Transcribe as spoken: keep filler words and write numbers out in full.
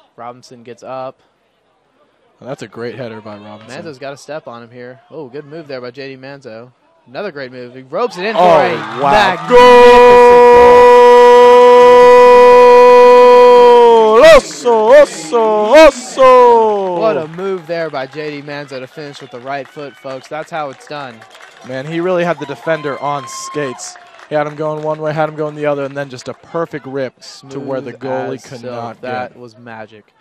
Robinson gets up. Well, that's a great header by Robinson. Manzo's got a step on him here. Oh, good move there by J D Manzo. Another great move. He ropes it in for oh, a wow. magnificent goal. Oso, oso, oso. What a move there by J D Manzo to finish with the right foot, folks. That's how it's done. Man, he really had the defender on skates. He had him going one way, had him going the other, and then just a perfect rip Smooth to where the goalie as could silk. not That get. was magic.